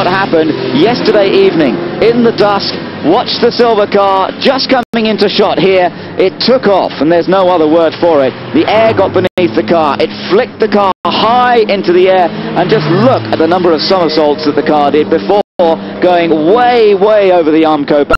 what happened yesterday evening in the dusk. Watch the silver car just coming into shot here. It took off, and there's no other word for it. The air got beneath the car. It flicked the car high into the air, and just look at the number of somersaults that the car did before going way, way over the Armco.